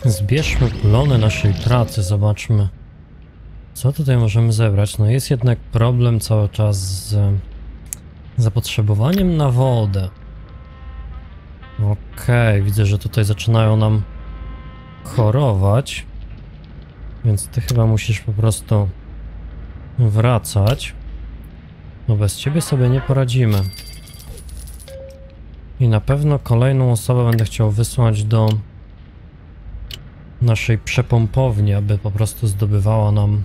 Zbierzmy plony naszej pracy, zobaczmy, co tutaj możemy zebrać. No jest jednak problem cały czas z zapotrzebowaniem na wodę. Okej, widzę, że tutaj zaczynają nam chorować, więc ty chyba musisz po prostu wracać, bo bez ciebie sobie nie poradzimy. I na pewno kolejną osobę będę chciał wysłać do naszej przepompowni, aby po prostu zdobywała nam,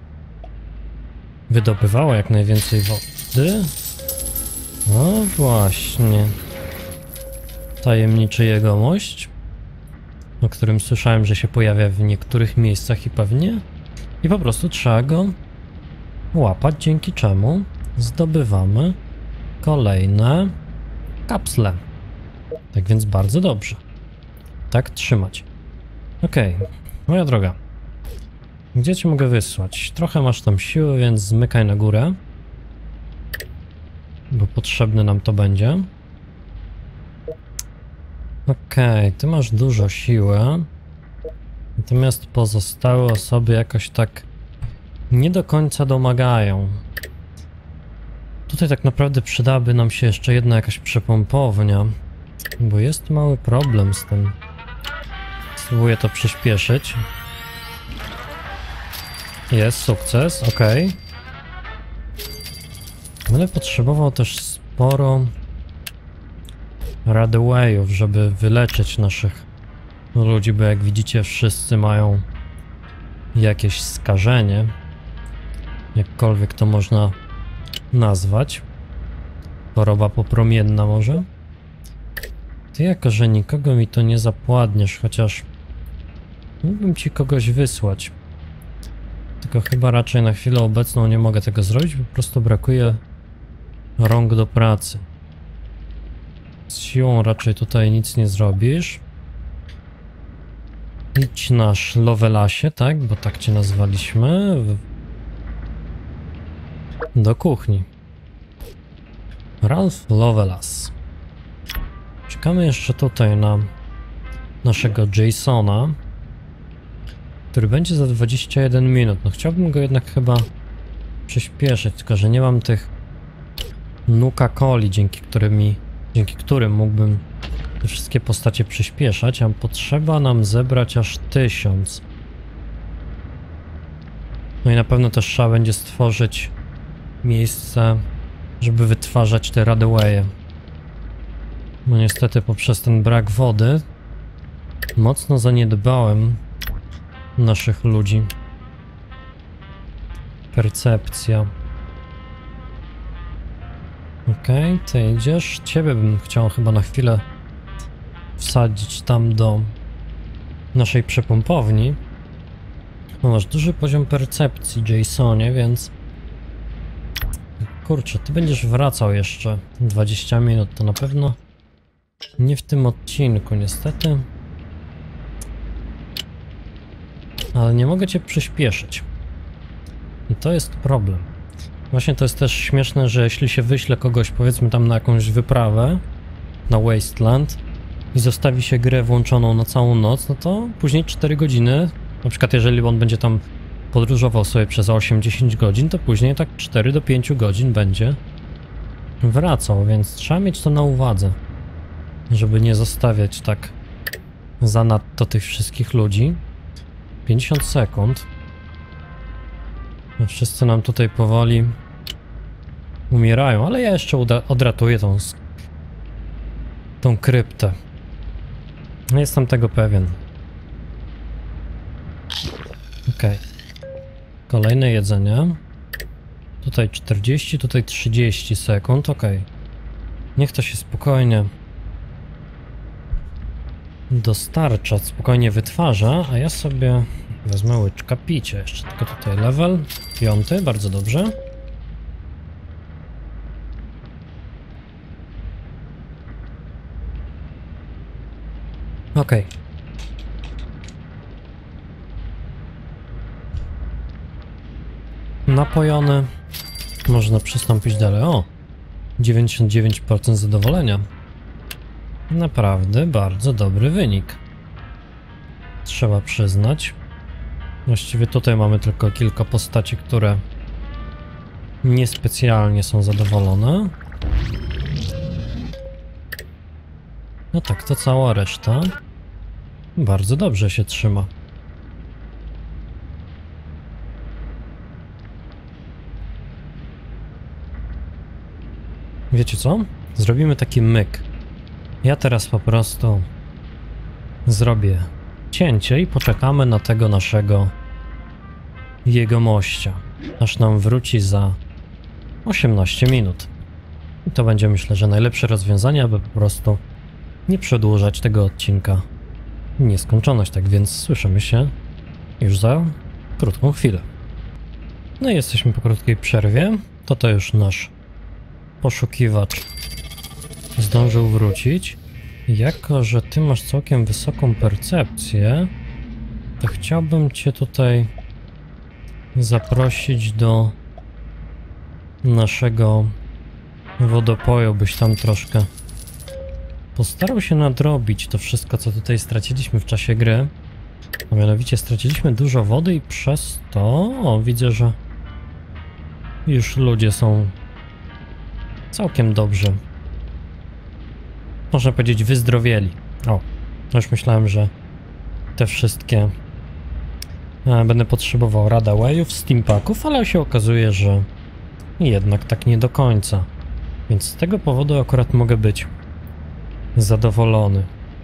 wydobywała jak najwięcej wody. No właśnie. Tajemniczy jegomość, o którym słyszałem, że się pojawia w niektórych miejscach i po prostu trzeba go łapać, dzięki czemu zdobywamy kolejne kapsle. Tak więc bardzo dobrze. Tak trzymać. Okej, moja droga. Gdzie cię mogę wysłać? Trochę masz tam siły, więc zmykaj na górę, bo potrzebne nam to będzie. Okej, ty masz dużo siły, natomiast pozostałe osoby jakoś tak nie do końca domagają. Tutaj tak naprawdę przydałaby nam się jeszcze jedna jakaś przepompownia, bo jest mały problem z tym. Spróbuję to przyspieszyć. Jest sukces, okej. Będę potrzebował też sporo Radawayów, żeby wyleczyć naszych ludzi, bo jak widzicie wszyscy mają jakieś skażenie, jakkolwiek to można nazwać. Choroba popromienna może. Ty jako, że nikogo mi to nie zapładniesz, chociaż mógłbym ci kogoś wysłać. Tylko chyba raczej na chwilę obecną nie mogę tego zrobić, po prostu brakuje rąk do pracy. Z siłą raczej tutaj nic nie zrobisz. Idź nasz Lovelasie, tak? Bo tak cię nazwaliśmy. Do kuchni. Ralph Lovelas. Czekamy jeszcze tutaj na naszego Jasona, który będzie za 21 minut. No chciałbym go jednak chyba przyspieszyć, tylko że nie mam tych Nuka-Coli, dzięki którym mógłbym te wszystkie postacie przyspieszać, a potrzeba nam zebrać aż 1000. No i na pewno też trzeba będzie stworzyć miejsce, żeby wytwarzać te Radawaye. No niestety poprzez ten brak wody mocno zaniedbałem naszych ludzi. Percepcja. Okej, ty idziesz. Ciebie bym chciał chyba na chwilę wsadzić tam do naszej przepompowni. No, masz duży poziom percepcji, Jasonie, więc kurczę, ty będziesz wracał jeszcze 20 minut, to na pewno nie w tym odcinku, niestety. Ale nie mogę cię przyspieszyć. I to jest problem. Właśnie to jest też śmieszne, że jeśli się wyśle kogoś, powiedzmy tam na jakąś wyprawę na Wasteland i zostawi się grę włączoną na całą noc, no to później 4 godziny, na przykład jeżeli on będzie tam podróżował sobie przez 8-10 godzin, to później tak 4 do 5 godzin będzie wracał, więc trzeba mieć to na uwadze, żeby nie zostawiać tak zanadto tych wszystkich ludzi. 50 sekund. No wszyscy nam tutaj powoli umierają, ale ja jeszcze odratuję tą kryptę. Jestem tego pewien. Okej. Kolejne jedzenie. Tutaj 40, tutaj 30 sekund. Okej. Niech to się spokojnie dostarcza, spokojnie wytwarza, a ja sobie wezmę łyczka picia jeszcze. Tylko tutaj level 5, bardzo dobrze. Okej. Napojony. Można przystąpić dalej. O! 99% zadowolenia. Naprawdę bardzo dobry wynik. trzeba przyznać. Właściwie tutaj mamy tylko kilka postaci, które niespecjalnie są zadowolone. No tak, to cała reszta bardzo dobrze się trzyma. Wiecie co? Zrobimy taki myk. Ja teraz po prostu zrobię cięcie i poczekamy na tego naszego jegomościa, aż nam wróci za 18 minut. I to będzie, myślę, że najlepsze rozwiązanie, aby po prostu nie przedłużać tego odcinka w nieskończoność. Tak więc słyszymy się już za krótką chwilę. No i jesteśmy po krótkiej przerwie. To już nasz poszukiwacz zdążył wrócić. Jako że ty masz całkiem wysoką percepcję, to chciałbym cię tutaj zaprosić do naszego wodopoju, byś tam troszkę postarał się nadrobić to wszystko, co tutaj straciliśmy w czasie gry. A mianowicie straciliśmy dużo wody i przez to widzę, że już ludzie są całkiem dobrze, można powiedzieć, wyzdrowieli. Już myślałem, że te wszystkie będę potrzebował Radawayów, Stimpacków, ale się okazuje, że jednak tak nie do końca. Więc z tego powodu akurat mogę być zadowolony.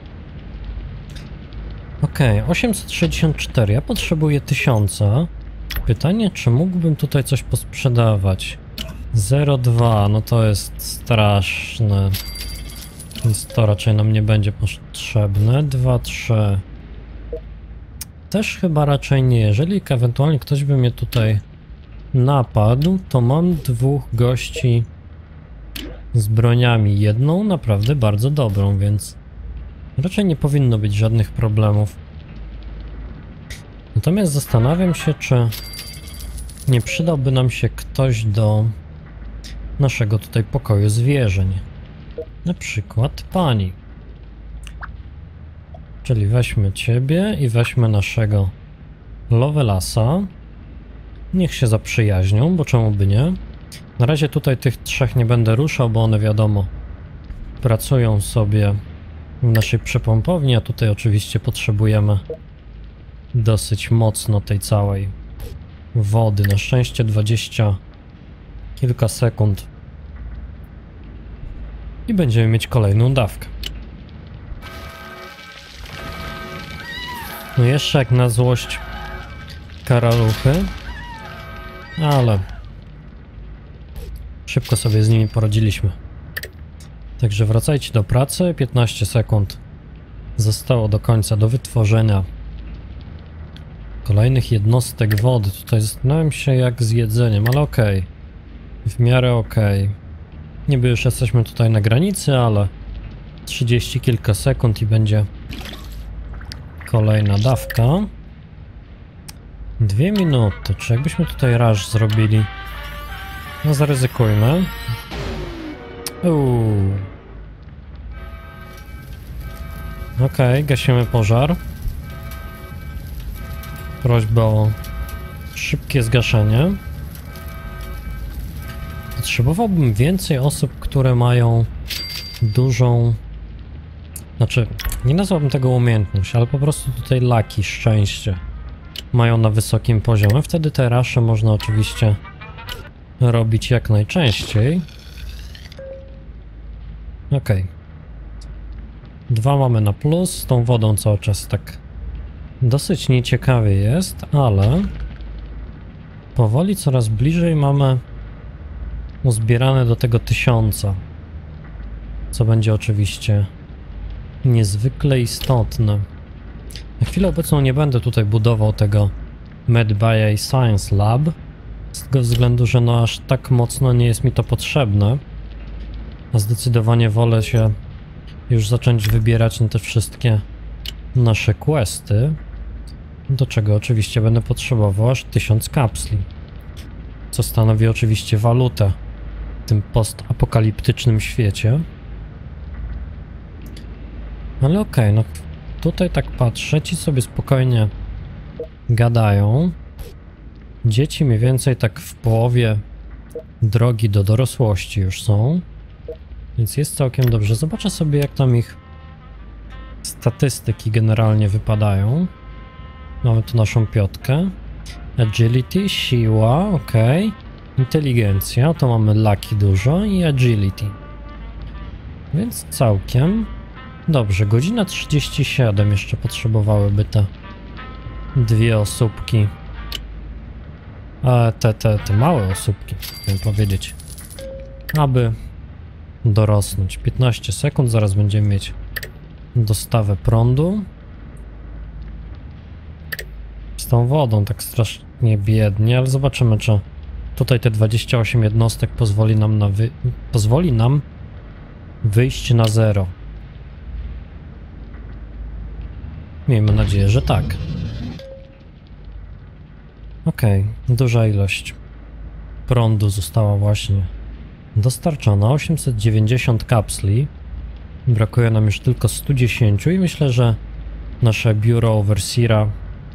Okej, 864, ja potrzebuję 1000. Pytanie, czy mógłbym tutaj coś posprzedawać? 0,2, no to jest straszne. Więc to raczej nam nie będzie potrzebne. 2,3. Też chyba raczej nie. Jeżeli ewentualnie ktoś by mnie tutaj napadł, to mam dwóch gości z broniami. Jedną naprawdę bardzo dobrą, więc raczej nie powinno być żadnych problemów. Natomiast zastanawiam się, czy nie przydałby nam się ktoś do naszego tutaj pokoju zwierzeń. Na przykład pani. Czyli weźmy ciebie i weźmy naszego Lovelasa. Niech się zaprzyjaźnią, bo czemu by nie? Na razie tutaj tych trzech nie będę ruszał, bo one, wiadomo, pracują sobie w naszej przepompowni, a tutaj oczywiście potrzebujemy dosyć mocno tej całej wody. Na szczęście 20 kilka sekund i będziemy mieć kolejną dawkę. No jeszcze jak na złość karaluchy, ale szybko sobie z nimi poradziliśmy. Także wracajcie do pracy. 15 sekund zostało do końca, do wytworzenia kolejnych jednostek wody. Tutaj zastanawiam się jak z jedzeniem, ale okej. W miarę okej. Niby już jesteśmy tutaj na granicy, ale 30 kilka sekund i będzie kolejna dawka. 2 minuty. Czy jakbyśmy tutaj rush zrobili? No zaryzykujmy. Okej, gasimy pożar. Prośba o szybkie zgaszenie. Potrzebowałbym więcej osób, które mają dużą... Znaczy, nie nazwałbym tego umiejętność, ale po prostu tutaj lucky, szczęście mają na wysokim poziomie. Wtedy te rusze można oczywiście robić jak najczęściej. Okej. 2 mamy na plus, z tą wodą cały czas tak dosyć nieciekawie jest, ale powoli coraz bliżej mamy uzbierane do tego 1000, co będzie oczywiście niezwykle istotne. Na chwilę obecną nie będę tutaj budował tego Medbay Science Lab, z tego względu, że no aż tak mocno nie jest mi to potrzebne, a zdecydowanie wolę się już zacząć wybierać na te wszystkie nasze questy, do czego oczywiście będę potrzebował aż 1000 kapsli, co stanowi oczywiście walutę w tym postapokaliptycznym świecie. Ale okej, no tutaj tak patrzę, ci sobie spokojnie gadają. Dzieci mniej więcej tak w połowie drogi do dorosłości już są. Więc jest całkiem dobrze. Zobaczę sobie, jak tam ich statystyki generalnie wypadają. Mamy tu naszą piątkę. Agility, siła, ok. Inteligencja, to mamy lucky dużo i agility. Więc całkiem dobrze. Godzina 37 jeszcze potrzebowałyby te dwie osóbki. Te małe osóbki, chciałem powiedzieć. Aby dorosnąć. 15 sekund, zaraz będziemy mieć dostawę prądu. Z tą wodą tak strasznie biednie, ale zobaczymy, czy tutaj te 28 jednostek pozwoli nam wyjść na zero. Miejmy nadzieję, że tak. Okej, duża ilość prądu została właśnie dostarczona. 890 kapsli. Brakuje nam już tylko 110 i myślę, że nasze biuro Overseera,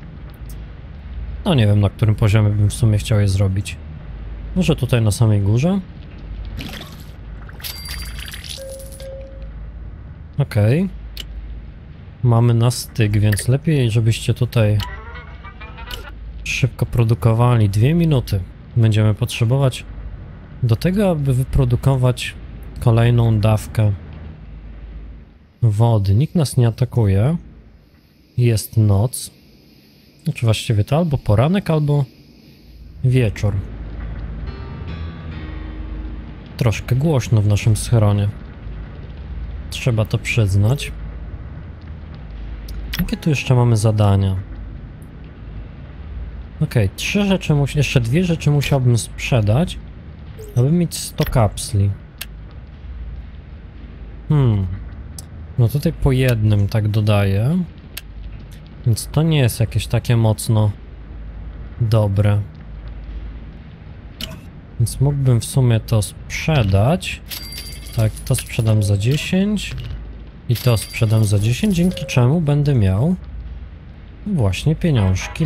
no nie wiem, na którym poziomie bym w sumie chciał je zrobić. Może tutaj na samej górze? Okej. Mamy na styk, więc lepiej, żebyście tutaj szybko produkowali. 2 minuty będziemy potrzebować do tego, aby wyprodukować kolejną dawkę wody. Nikt nas nie atakuje. Jest noc. Znaczy właściwie to albo poranek, albo wieczór. Troszkę głośno w naszym schronie. Trzeba to przyznać. Jakie tu jeszcze mamy zadania? Okej, 3 rzeczy jeszcze 2 rzeczy musiałbym sprzedać, aby mieć 100 kapsli. No tutaj po jednym tak dodaję. Więc to nie jest jakieś takie mocno dobre. Więc mógłbym w sumie to sprzedać. Tak, to sprzedam za 10. I to sprzedam za 10, dzięki czemu będę miał właśnie pieniążki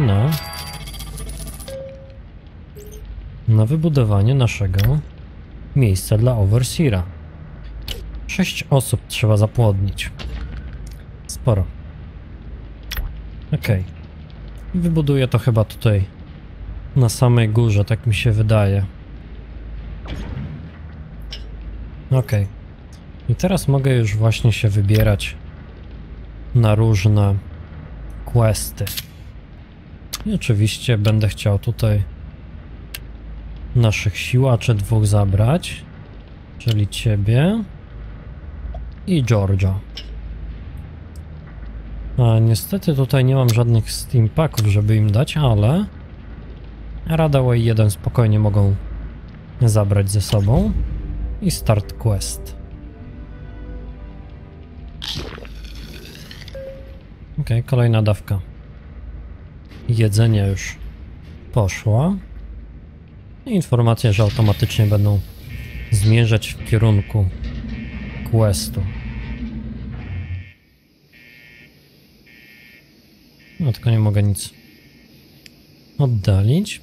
na wybudowanie naszego miejsca dla Overseera. 6 osób trzeba zapłodnić. Sporo. Okej. Wybuduję to chyba tutaj na samej górze, tak mi się wydaje. Okej. I teraz mogę już właśnie się wybierać na różne questy. I oczywiście będę chciał tutaj naszych siłaczy 2 zabrać, czyli ciebie i George'a. A niestety tutaj nie mam żadnych Steam Packów, żeby im dać, ale Radaway 1 spokojnie mogą zabrać ze sobą i start quest. Okej, kolejna dawka jedzenia już poszła. Informacje, że automatycznie będą zmierzać w kierunku questu. No tylko nie mogę nic oddalić.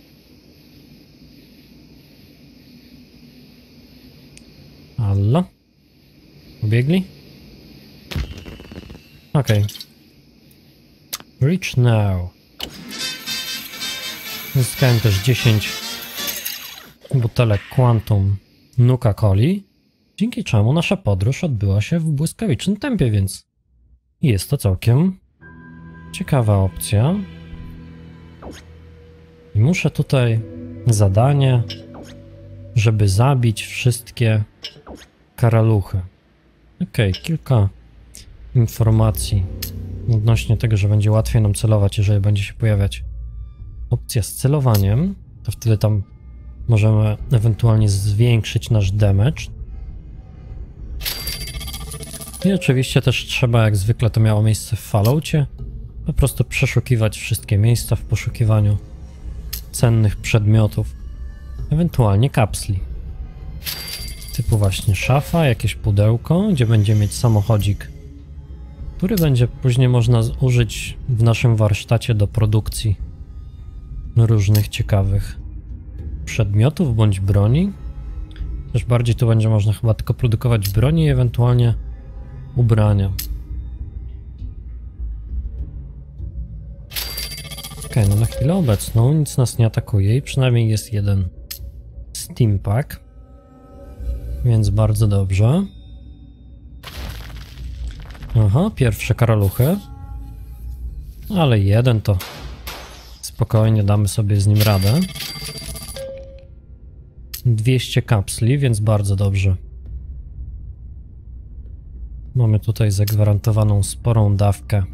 Halo? Pobiegli? Okej. Reach now. Zyskałem też 10 butelek Quantum Nuka-Coli, dzięki czemu nasza podróż odbyła się w błyskawicznym tempie, więc jest to całkiem ciekawa opcja. I muszę tutaj zadanie, żeby zabić wszystkie karaluchy. Okej, kilka informacji odnośnie tego, że będzie łatwiej nam celować, jeżeli będzie się pojawiać opcja z celowaniem, to wtedy tam możemy ewentualnie zwiększyć nasz damage. I oczywiście też trzeba, jak zwykle to miało miejsce w Falloutie, po prostu przeszukiwać wszystkie miejsca w poszukiwaniu cennych przedmiotów, ewentualnie kapsli. Typu właśnie szafa, jakieś pudełko, gdzie będzie mieć samochodzik który będzie później można użyć w naszym warsztacie do produkcji różnych ciekawych przedmiotów bądź broni. Też bardziej tu będzie można chyba tylko produkować broni i ewentualnie ubrania. Okej, no na chwilę obecną nic nas nie atakuje i przynajmniej jest jeden steampack, więc bardzo dobrze. Aha, pierwsze karaluchy, ale jeden to spokojnie damy sobie z nim radę. 200 kapsli, więc bardzo dobrze. Mamy tutaj zagwarantowaną sporą dawkę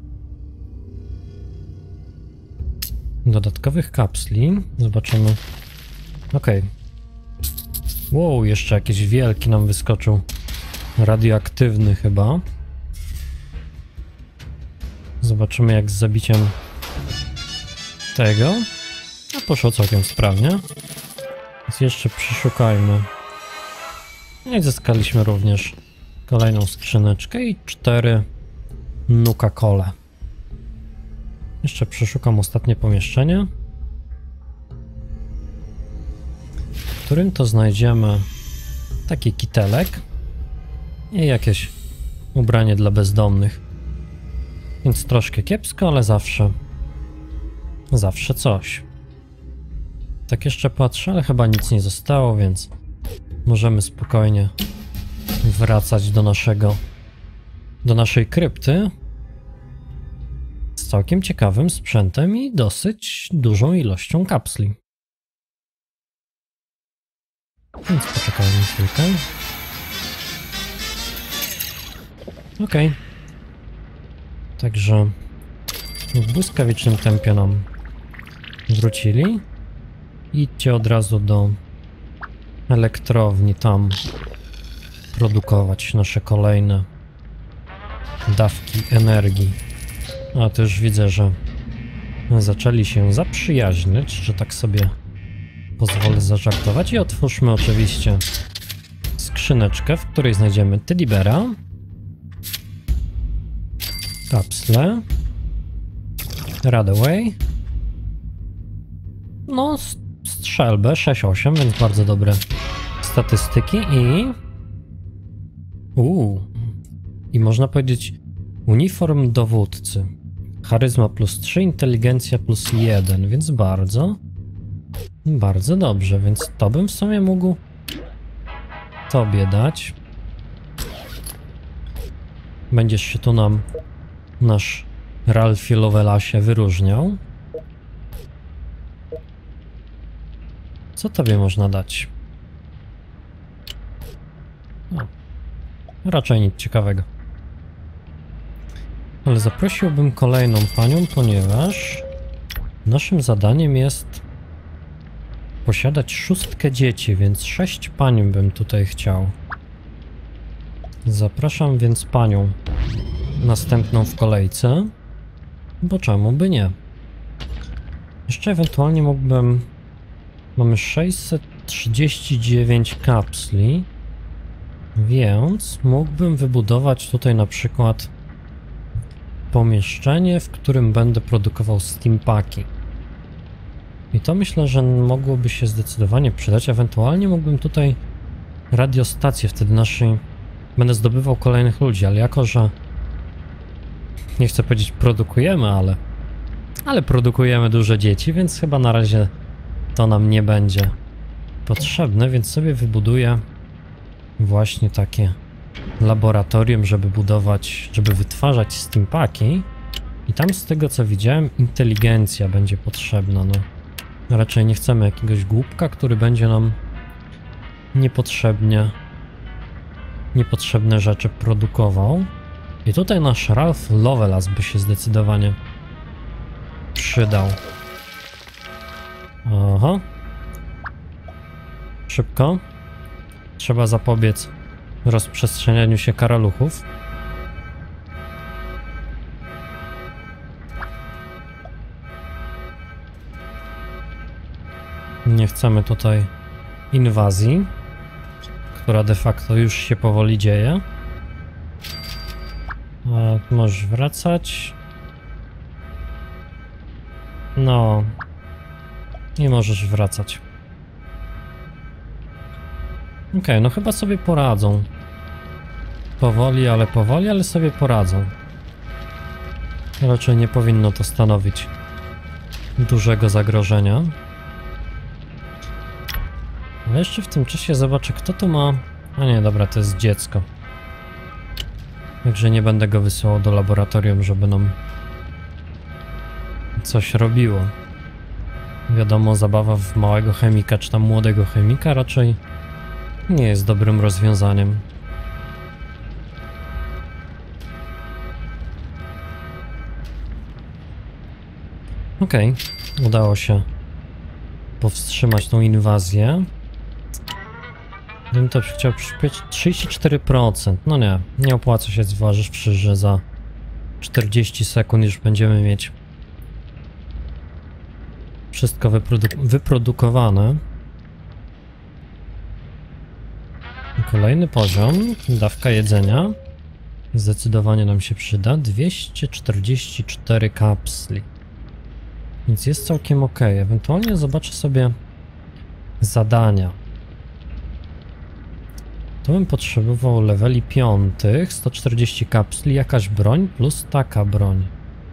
dodatkowych kapsli. Zobaczymy. Okej. Wow, jeszcze jakiś wielki nam wyskoczył. Radioaktywny chyba. Zobaczymy jak z zabiciem tego. A poszło całkiem sprawnie. Więc jeszcze przeszukajmy. I zyskaliśmy również kolejną skrzyneczkę i 4 Nuka-Cole. Jeszcze przeszukam ostatnie pomieszczenie, w którym to znajdziemy taki kitelek i jakieś ubranie dla bezdomnych. Więc troszkę kiepsko, ale zawsze coś. Tak jeszcze patrzę, ale chyba nic nie zostało, więc możemy spokojnie wracać do naszej krypty z całkiem ciekawym sprzętem i dosyć dużą ilością kapsli. Więc poczekajmy chwilkę. Okej. Także w błyskawicznym tempie nam wrócili. Idźcie od razu do elektrowni, tam produkować nasze kolejne dawki energii. A to już widzę, że zaczęli się zaprzyjaźnić, że tak sobie pozwolę zażartować. I otwórzmy oczywiście skrzyneczkę, w której znajdziemy Teddybera, kapsle, Radaway, no strzelbę 6-8, więc bardzo dobre statystyki i można powiedzieć uniform dowódcy. Charyzma +3, inteligencja +1, więc bardzo dobrze, więc to bym w sumie mógł tobie dać. Będziesz się tu nam, nasz Ralphie Lovelasie, wyróżniał. Co tobie można dać? No, raczej nic ciekawego. Ale zaprosiłbym kolejną panią, ponieważ naszym zadaniem jest posiadać 6 dzieci, więc 6 pań bym tutaj chciał. Zapraszam więc panią następną w kolejce, bo czemu by nie? Jeszcze ewentualnie mógłbym... Mamy 639 kapsli, więc mógłbym wybudować tutaj na przykład pomieszczenie, w którym będę produkował steampaki. I to myślę, że mogłoby się zdecydowanie przydać. Ewentualnie mógłbym tutaj radiostację, wtedy będę zdobywał kolejnych ludzi, ale jako, że nie chcę powiedzieć produkujemy, ale produkujemy dużo dzieci, więc chyba na razie to nam nie będzie potrzebne, więc sobie wybuduję właśnie takie laboratorium, żeby wytwarzać steampaki. I tam z tego co widziałem, inteligencja będzie potrzebna. No, raczej nie chcemy jakiegoś głupka, który będzie nam niepotrzebne rzeczy produkował. I tutaj nasz Ralph Lovelas by się zdecydowanie przydał. Aha. Szybko. Trzeba zapobiec rozprzestrzenianiu się karaluchów. Nie chcemy tutaj inwazji, która de facto już się powoli dzieje. Możesz wracać. No. Nie możesz wracać. Okej, no chyba sobie poradzą. Powoli, ale sobie poradzą. Raczej nie powinno to stanowić dużego zagrożenia. Ale jeszcze w tym czasie zobaczę, kto tu ma... A nie, dobra, to jest dziecko. Także nie będę go wysyłał do laboratorium, żeby nam coś robiło. Wiadomo, zabawa w małego chemika, czy tam młodego chemika raczej nie jest dobrym rozwiązaniem. Okej, udało się powstrzymać tą inwazję. Gdybym to chciał przyspieszyć 34%. No nie opłaca się zważywszy, że za 40 sekund już będziemy mieć wszystko wyprodukowane. Kolejny poziom, dawka jedzenia. Zdecydowanie nam się przyda. 244 kapsli. Więc jest całkiem ok. Ewentualnie zobaczę sobie zadania. To bym potrzebował leveli 5, 140 kapsli, jakaś broń plus taka broń.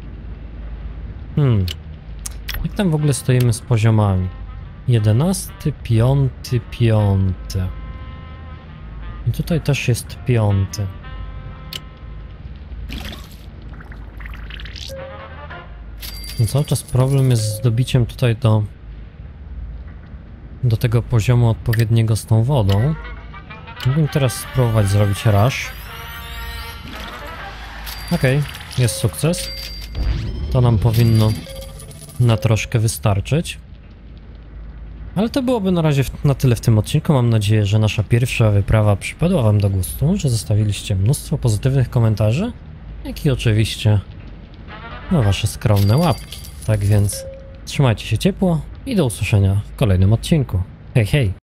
Jak tam w ogóle stoimy z poziomami? 11, 5, 5. I tutaj też jest 5. No cały czas problem jest z dobiciem tutaj do tego poziomu odpowiedniego z tą wodą. Mógłbym teraz spróbować zrobić rush. Okej, jest sukces. To nam powinno na troszkę wystarczyć. Ale to byłoby na razie na tyle w tym odcinku. Mam nadzieję, że nasza pierwsza wyprawa przypadła wam do gustu, że zostawiliście mnóstwo pozytywnych komentarzy, jak i oczywiście wasze skromne łapki. Tak więc trzymajcie się ciepło i do usłyszenia w kolejnym odcinku. Hej, hej!